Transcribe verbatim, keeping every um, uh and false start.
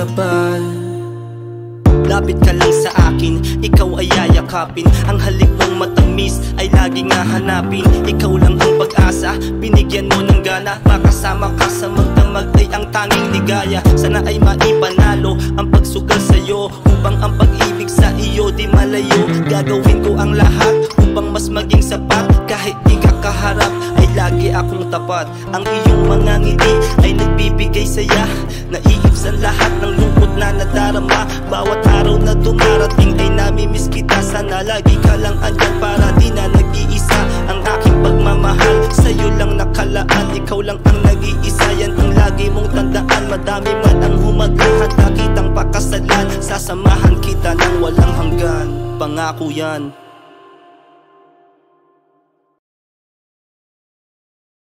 tapat. Lapit ka lang sa akin, ikaw ay yayakapin. Ang halik mong matamis ay laging hahanapin. Ikaw lang ang pag-asa, binigyan mo ng gana. Makasama ka sa magdamag ay ang tanging ligaya. Sana ay maipanalo ang pagsugal sa'yo, upang ang pag-ibig sa iyo di malayo. Gagawin ko ang lahat upang mas maging sapat. Kahit di ka kaharap ay lagi akong tapat. Ang iyong mga ngiti ay nagbibigay saya. Naiibsan lahat ng lungkot na nadarama. Bawat araw na dumarating ay namimiss kita. Sana lagi ka lang andyan para di na nag-iisa. Ang aking pagmamahal sa'yo lang nakalaan. Ikaw lang ang nag-iisa, yan ang lagi mong tandaan. Madami man ang humaglahat na kitang pakasalan. Sasamahan kita ng walang hanggan, pangako yan.